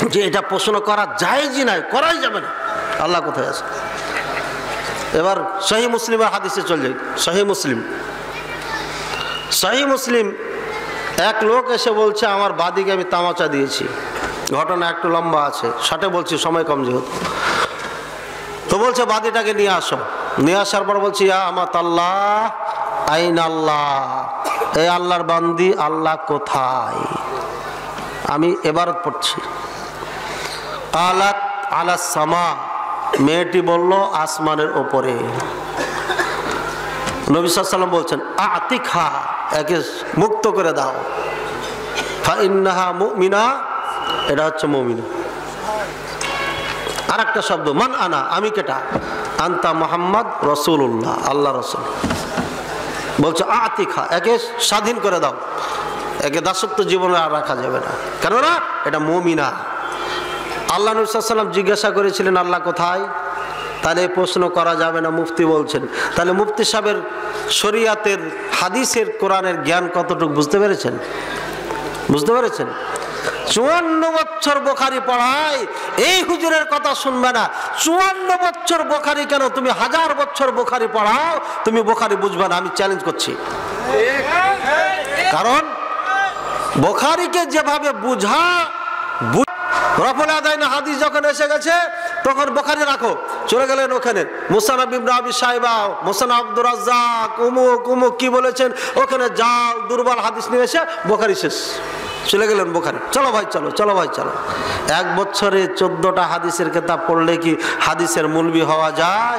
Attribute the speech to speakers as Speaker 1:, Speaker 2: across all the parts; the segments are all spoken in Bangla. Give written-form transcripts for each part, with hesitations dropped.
Speaker 1: যে এটা প্রশ্ন করা জায়েজই নাই, করাই যাবে না। আল্লাহ কোথায় আছে? এবার সহিহ মুসলিমের হাদিসে চলে যাই। সহিহ মুসলিম এক লোক এসে বলছে আমার বাদিকে আমি তামাচা দিয়েছি। ঘটনা একটু লম্বা আছে, শর্টে বলছি, সময় কম যেহেতু। তো বলছে বাদিটাকে নিয়ে আসো। নিয়ে আসার পর বলছি ইয়া আমাত আল্লাহ আইন আল্লাহ, এই আল্লাহর বান্দি আল্লাহ কোথায়? আমি এবারত পড়ছি। কালাত আলা সামা, মেয়েটি বলল আসমানের ওপরে। নবী সাল্লাল্লাহু আলাইহি ওয়াসাল্লাম বলছেন আতিকহা, একে মুক্ত করে দাও। ফা ইন্নাহা মুমিনা, এটা হচ্ছে মুমিনা। আর একটা শব্দ মান আনা, আমি কেটা? আনতা মুহাম্মদ রাসূলুল্লাহ, আল্লাহ রাসূল। বলছে আতিকহা, একে স্বাধীন করে দাও, একে দাসত্ব জীবনে আর রাখা যাবে না, কেননা এটা মুমিনা। আল্লাহ নবী সাল্লাল্লাহু আলাইহি ওয়াসাল্লাম জিজ্ঞাসা করেছিলেন আল্লাহ কোথায়? তাহলে এই প্রশ্ন করা যাবে না, মুফতি বলছেন। তাহলে মুফতি সাহেবের শরিয়াতের, হাদিসের, কোরআনের জ্ঞান কতটুকু বুঝতে পেরেছেন? 54 বছর বুখারী পড়ায়, এই হুজুরের কথা শুনবে না। 54 বছর বুখারী কেন, তুমি 1000 বছর বুখারী পড়াও, তুমি বুখারী বুঝবে না। আমি চ্যালেঞ্জ করছি। কারণ বুখারীকে যেভাবে বুঝা, রফুল আদাইন হাদিস যখন এসে গেছে তখন বুখারী রাখো, চলে গেলেন ওখানে মুসানাদ ইবনে আবি শাইবা, মুসানাদ আব্দুর রাজ্জাক, উমুক কি বলেছেন, ওখানে জাল দুর্বল হাদিস নিয়ে এসে বুখারী শেষ, চলে গেলেন বুখারী। চলো ভাই চলো। এক বছরে 14টা হাদিসের কিতাব পড়লে কি হাদিসের মুলবি হওয়া যায়?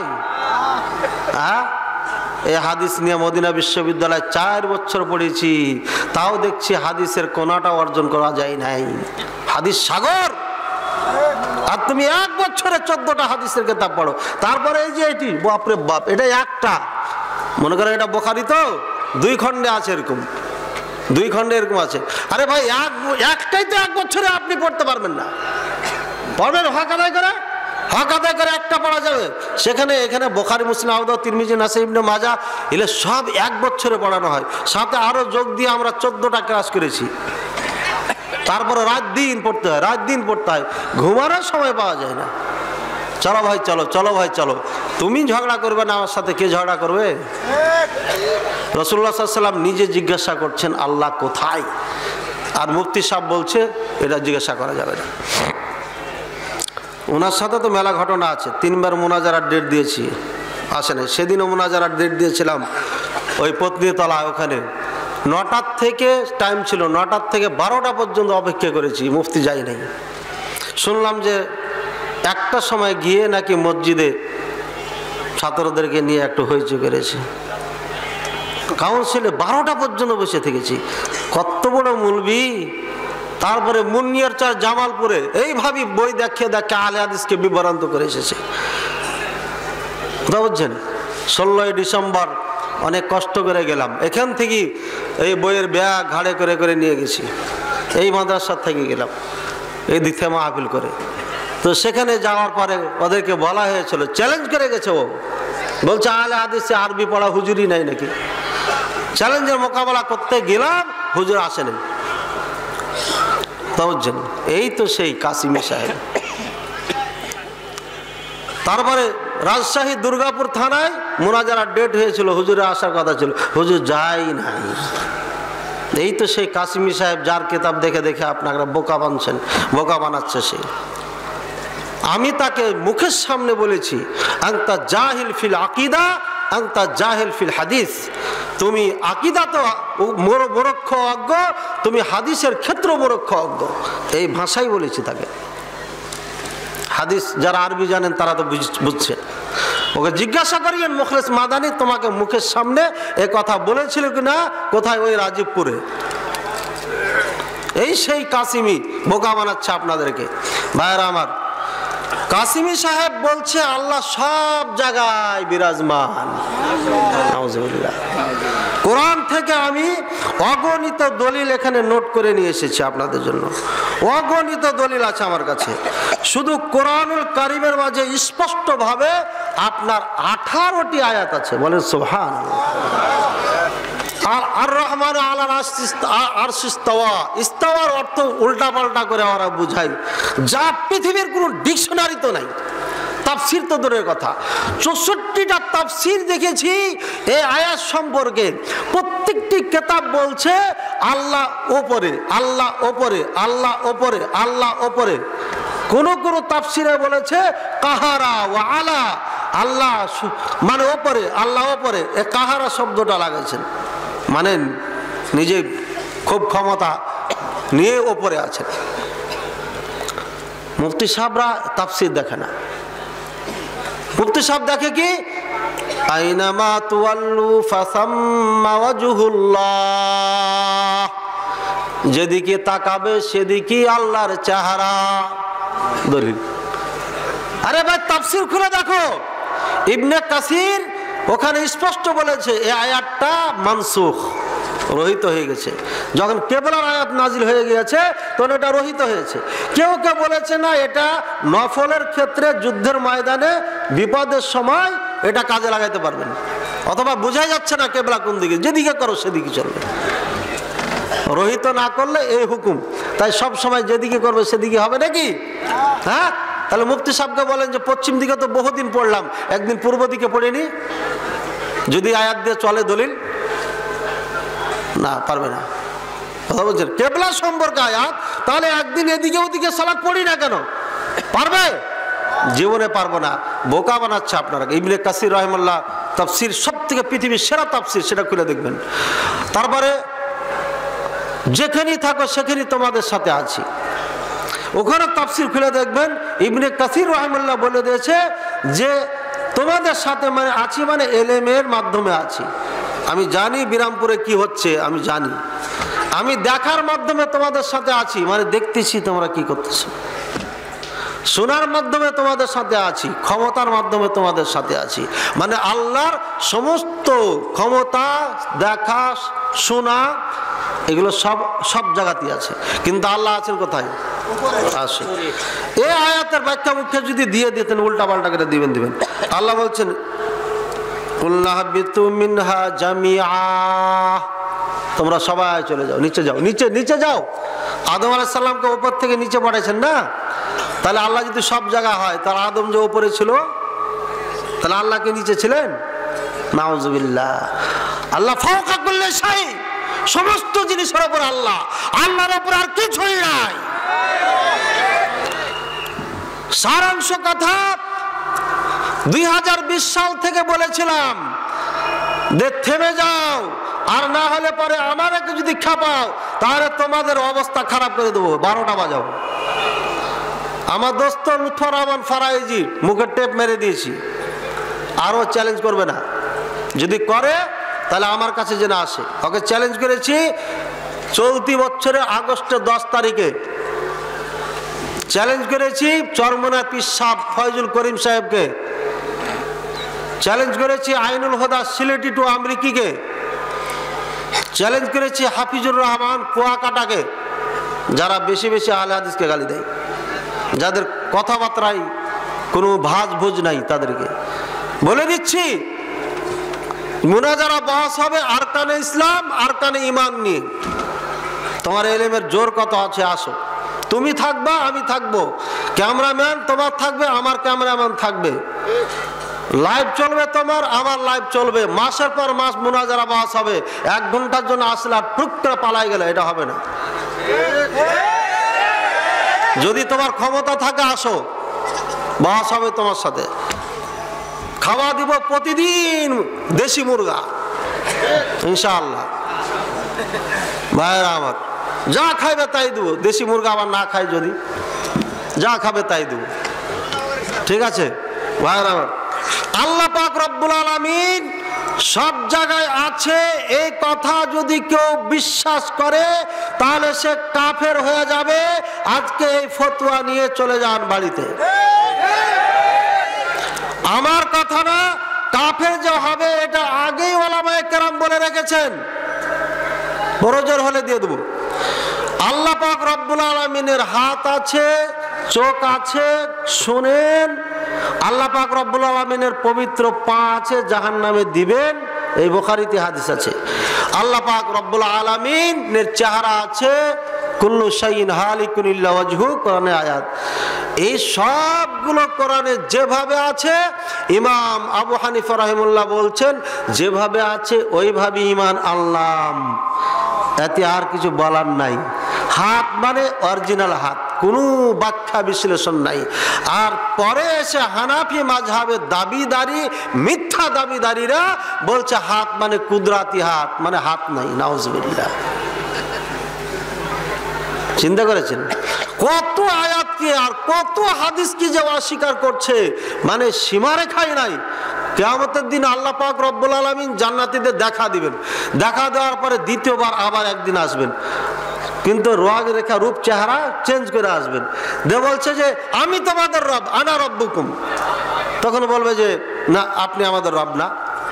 Speaker 1: এই হাদিস নিয়ে মদিনা বিশ্ববিদ্যালয়ে 4 বছর পড়েছি, তাও দেখছি হাদিসের কোনাটা অর্জন করা যায় নাই। হাদিস সাগর, আর তুমি এক বছরে 14টা হাদিসের কিতাব পড়ো। তারপরে এই যে এটি, বাপরে বাপ, এটা একটা, মনে করো এটা বুখারী তো 2 খণ্ডে আছে, এরকম 2 খণ্ডে এরকম আছে। আরে ভাই একটাই তো এক বছরে আপনি পড়তে পারবেন না। পড়বেন হক আদায় করে একটা পড়া যাবে। এখানে বুখারী, মুসলিম, আবু দাউদ, তিরমিজি, নাসাই, ইবনে মাজাহ, এগুলো সব এক বছরে পড়ানো হয়। সাথে আরো যোগ দিয়ে আমরা 14টা ক্লাস করেছি। তারপরে রাত দিন পড়তে হয়, ঘুমানোর সময় পাওয়া যায় না। চলো ভাই চলো। তুমি ঝগড়া করবে না আমার সাথে, কে ঝগড়া করবে? রাসূলুল্লাহ সাল্লাল্লাহু আলাইহি ওয়াসাল্লাম নিজে জিজ্ঞাসা করছেন আল্লাহ কোথায়, আর মুফতি সাহেব বলছে এটা জিজ্ঞাসা করা যাবে না। ওনার সাথে তো মেলা ঘটনা আছে। 3বার মুনাজারার ডেট দিয়েছি, আসে নাই। সেদিনও মুনাজারার ডেট দিয়েছিলাম ওই পত্নীতলা, ওখানে 9টার থেকে টাইম ছিল, 9টার থেকে 12টা পর্যন্ত অপেক্ষা করেছি, মুফতি যাই নাই। শুনলাম যে 1টার সময় গিয়ে নাকি মসজিদে ছাত্রদেরকে নিয়ে একটু হইচই করেছে। কাউন্সিলে 12টা পর্যন্ত বসে থেকেছি, কত বড় মুলবি। তারপরে মুন্নিয়ারচর জামালপুরে এইভাবে বই দেখে আহলে হাদিসকে বিভ্রান্ত করে এসেছে। কথা বুঝছেন? 16ই ডিসেম্বর অনেক কষ্ট করে গেলাম, এখান থেকে এই বইয়ের ব্যাগ ঘাড়ে করে নিয়ে গেছি, এই মাদ্রাসার থেকে গেলাম, এই দিকে মাহফিল করে। তো সেখানে যাওয়ার পরে ওদেরকে বলা হয়েছিল, চ্যালেঞ্জ করে গেছে, ও বলছে আহলে হাদিসে আরবি পড়া হুজুরই নাই নাকি। চ্যালেঞ্জের মোকাবেলা করতে গেলাম, হুজুর আসেনি। বুঝছেন? এই তো সেই কাসিমি সাহেব। তারপরে রাজশাহী দুর্গাপুর থানায় মুনাজারার ডেট হয়েছিল, হুজুরের আসার কথা ছিল, হুজুর যাই নাই। এই তো সেই কাসিমি সাহেব, যার কিতাব দেখে আপনারা বোকা বানাচ্ছে সে। আমি তাকে মুখের সামনে বলেছি আনতা জাহিল ফিল আকিদা, আনতা জাহিল ফিল হাদিস। তুমি আকিদা তো মূর্খ অজ্ঞ, তুমি হাদিসের ক্ষেত্র মূর্খ অজ্ঞ, এই ভাষাই বলেছি তাকে। হাদিস যারা আরবি জানেন তারা তো বুঝছে। ওকে জিজ্ঞাসা করিয়েন মুখলেস মাদানি তোমাকে মুখের সামনে এ কথা বলেছিল কিনা, কোথায়? ওই রাজীবপুরে। এই সেই কাসিমি বোকা বানাচ্ছে আপনাদেরকে। ভাইরা আমার, কাসিমি সাহেব বলছে আল্লাহ সব জায়গায় বিরাজমান। নাউজুবিল্লাহ। কোরআন থেকে আমি অগণিত দলিল এখানে নোট করে নিয়ে এসেছি আপনাদের জন্য, অগণিত দলিল আছে আমার কাছে। শুধু কোরআনুল কারীমের মাঝে স্পষ্টভাবে আপনার 18টি আয়াত আছে, বলেন সুবহানাল্লাহ। আর রহমান আলাল আরশ ইস্তাওয়া, ইস্তাওয়ার অর্থ উল্টা পাল্টা করে ওরা বুঝায়, যা পৃথিবীর কোনো ডিকশনারি তো নাই। তাফসির তো দূরের কথা, 64টা তাফসির দেখেছি এই আয়াত সম্পর্কে। প্রত্যেকটি কিতাব বলছে আল্লাহ ওপরে, আল্লাহ ওপরে, আল্লাহ ওপরে, আল্লাহ ওপরে। কোন কোন তাফসিরে বলেছে কাহারা ওয়া আলা, আল্লাহ মানে ওপরে, আল্লাহ ওপরে। এ কাহারা শব্দটা লাগাইছেন, মানে নিজে খুব ক্ষমতা নিয়ে ওপরে আছেন। মুফতি সাহেবরা তাফসির দেখে না। মুফতি সাহেব দেখে কি, আইনামা তুয়াল্লু ফাসাম্মা ওয়াজহুল্লাহ, যেদিকে তাকাবে সেদিকে আল্লাহর চেহারা। দলিল, আরে ভাই তাফসির খুলে দেখো, ইবনে কাসির ওখানে স্পষ্ট বলেছে এই আয়াতটা মানসুখ, রহিত হয়ে গেছে। যখন কেবলার আয়াত নাজিল হয়ে গিয়েছে তখন এটা রহিত হয়েছে। কেউ কেউ বলেছে না, এটা নফলের ক্ষেত্রে যুদ্ধের ময়দানে বিপদের সময় এটা কাজে লাগাইতে পারবেন, অথবা বোঝাই যাচ্ছে না কেবলা কোন দিকে, যেদিকে করো সেদিকে চলবে। রহিত না করলে এই হুকুম, তাই সব সময় যেদিকে করবে সেদিকে হবে নাকি? হ্যাঁ, তাহলে মুফতি সাহেবকে বলেন যে পশ্চিম দিকে তো বহুদিন পড়লাম, একদিন পূর্ব দিকে পড়িনি, যদি আয়াত দিয়ে চলে দলিল না, পারবে না। কথা বলছেন কেবলা সম্পর্কে আয়াত, তাহলে একদিন এদিকে ওদিকে সালাত পড়ি না কেন? পারবে? জীবনে পারবো না। বোকা বানাচ্ছে আপনারা। ইবনে কাসির রাহিমাহুল্লাহ তাফসির সব থেকে পৃথিবীর সেরা তাফসির, সেটা খুলে দেখবেন। তারপরে যেখানেই থাকো সেখানেই তোমাদের সাথে আছি, ওখানে তাফসির খুলে দেখবেন। ইবনে কাসির রাহিমাহুল্লাহ বলে দিয়েছে যে তোমাদের সাথে মানে আছি, মানে এলেমের মাধ্যমে আছি। আমি জানি বিরামপুরে কি হচ্ছে, আমি জানি, আমি দেখার মাধ্যমে তোমাদের সাথে আছি, মানে দেখতেছি তোমরা কি করতেছো। শোনার মাধ্যমে তোমাদের সাথে আছি, ক্ষমতার মাধ্যমে তোমাদের সাথে আছি, মানে আল্লাহর সমস্ত ক্ষমতা, দেখা, শোনা, এগুলো সব সব জায়গাতেই আছে। কিন্তু আল্লাহ আছেন কোথায়? আসে। এই আয়াতের ব্যাখ্যা মুখ্য যদি দিয়ে দিতেন, উল্টা পাল্টা করে দিবেন। আল্লাহ বলছেন মিনহা জামিআ, তোমরা সবাই চলে যাও, নিচে যাও, নিচে যাও। আদম আলাইহিস সালামকে উপর থেকে নিচে পাঠাইছেন না? তাহলে আল্লাহ যদি সব জায়গা হয়, তাহলে আদম যে উপরে ছিল, তাহলে আল্লাহ কি নিচে ছিলেন? নাউযুবিল্লাহ। আল্লাহ ফাওকা কুল্লি শাই, সমস্ত জিনিসের উপর আল্লাহ, আল্লাহর উপর আর কিছুই নাই। সারাংশ কথা 2020 সাল থেকে বলেছিলাম যে থেমে যাও, আর না হলে পরে আমাকে যদি খাপাও তাহলে তোমাদের অবস্থা খারাপ করে দেবো। 12টা বাজাও। আমার দোস্ত লুৎফর রহমান ফারাইজি মুখে টেপ মেরে দিয়েছি, আরও চ্যালেঞ্জ করবে না, যদি করে তাহলে আমার কাছে যেন আসে। ওকে চ্যালেঞ্জ করেছি চলতি বছরের আগস্টের 10 তারিখে চ্যালেঞ্জ করেছি চরমনা পীর সাহেব ফয়জুল করিম সাহেবকে, চ্যালেঞ্জ করেছি আইনুল হুদা সিলেটি টু আমেরিকিকে, চ্যালেঞ্জ করেছি হাফিজুর রহমান কুয়াকাটাকে, যারা বেশি বেশি আহলে হাদিসকে গালি দেয়, যাদের কথাবার্তায় কোনো ভাজ ভুজ নাই, তাদেরকে বলে দিচ্ছি মুনাজারা বহস হবে আরকানে ইসলাম, আরকানে ঈমান নিয়ে। তোমার ইলমের জোর কত আছে আসো, তুমি থাকবা, আমি থাকবো, ক্যামেরাম্যান তোমার থাকবে, আমার ক্যামেরাম্যান থাকবে, লাইভ চলবে তোমার, আমার লাইভ চলবে, মাসের পর মাস মুনাজারা বহস হবে। 1 ঘন্টার জন্য আসলে আর টুক করে পালাই গেলে এটা হবে না। যদি তোমার ক্ষমতা থাকে আসো, বহস হবে তোমার সাথে, খাওয়া দিব প্রতিদিন দেশি মুরগা ইনশাআল্লাহ। ভাইরা আমার, যা খাইবে তাই দেবো, দেশি মুরগা আবার না খাই যদি, যা খাবে তাই দেবো, ঠিক আছে ভাইরা আমার। আল্লাহ পাক রব্বুল আলামিন সব জায়গায় আছে, এই কথা যদি কেউ বিশ্বাস করে তাহলে সে কাফের হয়ে যাবে। আজকে এই ফতোয়া নিয়ে চলে যান বাড়িতে, আমার কথা না, কাফের যে হবে এটা আগেই ওলামায়ে কেরাম বলে রেখেছেন, প্রয়োজন হলে দিয়ে দেব। আল্লাহ পাক রব্বুল আলামিনের হাত আছে, চোখ আছে, শুনেন। আল্লাহ পাক রব্বুল আলামিনের পবিত্র পা আছে, জাহান্নামে দিবেন, এই বুখারীতে হাদিস আছে। আল্লাহ পাক রব্বুল আলামিনের চেহারা আছে, কুল্লু শাইইন হালিকুন ইল্লা ওয়াজহু, কোরআনে আয়াত। এই সবগুলো কোরআনে যেভাবে আছে, ইমাম আবু হানিফা রাহিমাহুল্লাহ বলছেন যেভাবে আছে ওইভাবে ঈমান আনলাম, এতে আর কিছু বলার নাই। হাত মানে অরিজিনাল হাত, কোনো ব্যাখ্যা বিশ্লেষণ নাই। আর পরে এসে হানাফি মাযহাবের দাবিদারি, মিথ্যা দাবিদারিরা বলছে হাত মানে কুদরাতি হাত, মানে হাত নাই। নাউজুবিল্লাহ। চিন্তা করেছেন কত আয়াত কি আর কত হাদিস কি যে অস্বীকার করছে, মানে সীমারেখাই নাই। কিয়ামতের দিন আল্লাহ পাক রব্বুল আলামিন জান্নাতীদের দেখা দিবেন, দেখা দেওয়ার পরে দ্বিতীয়বার আবার একদিন আসবেন, কিন্তু রেখা রূপ চেহারা চেঞ্জ করে আসবেন। দে বলছে যে আমি তোমাদের রব, আনা রব্বুকুম। তখন বলবে যে না, আপনি আমাদের রব না,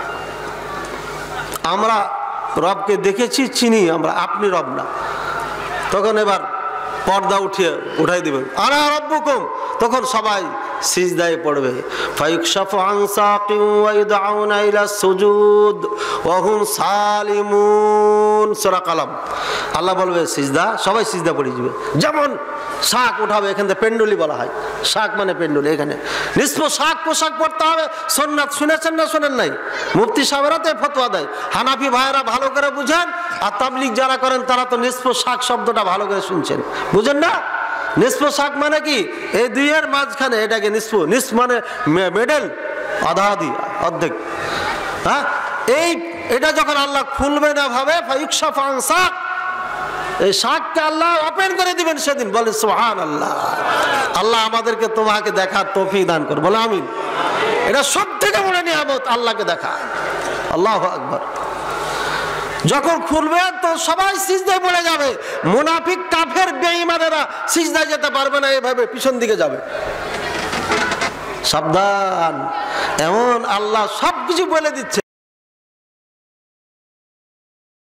Speaker 1: আমরা রবকে দেখেছি, চিনি আমরা, আপনি রব না। তখন এবার পর্দা উঠাই দিবেন, আনা রব্বুকুম। তখন সবাই সিজদায় পড়বে। ফায়ুকশাফু আন সাকিন ওয়া ইউদআউনা ইলা সুজুদ ওয়া হুম সালিমুন। সূরা কালাম। আল্লাহ বলবে সিজদা, সবাই সিজদা পড়ে যাবে। যেমন শাক উঠাবে, এখান থেকে পেন্ডুলি বলা হয়, শাক মানে পেন্ডুলি। এখানে নিষ্প শাক পোশাক পড়তে হবে, সুন্নাত। শুনেছেন না শোনেন নাই? মুফতি সাহেবরা তো ফতোয়া দেয়। হানাফি ভাইয়েরা ভালো করে বুঝেন, আর তাবলিগ যারা করেন তারা তো নিষ্প শাক শব্দটা ভালো করে শুনছেন, বুঝেন না? নিষ্প শাক মানে কি? এই দুইয়ের মাঝখানে এটাকে নিষ্প, নিষ্প মানে মেডেল, আধা আধি, অর্ধেক। হ্যাঁ, এটা যখন আল্লাহ খুলবে না ভাবে, ফায়ুকশাফু আন সাক, এই শাককে আল্লাহ ওপেন করে দিবেন সেদিন। বলে সুবহানাল্লাহ। আল্লাহ আমাদেরকে তোমাকে দেখার তৌফিক দান করুন, বলে আমিন। এটা সব থেকে বড় নিয়ামত, আল্লাহকে দেখা। আল্লাহু আকবার। যখন খুলবে তো সবাই সিজদায় পড়ে যাবে। মুনাফিক, কাফের, বেঈমানেরা সিজদায় যেতে পারবে না, এভাবে পিছন দিকে যাবে। সাবধান, এমন আল্লাহ সবকিছু বলে দিচ্ছে।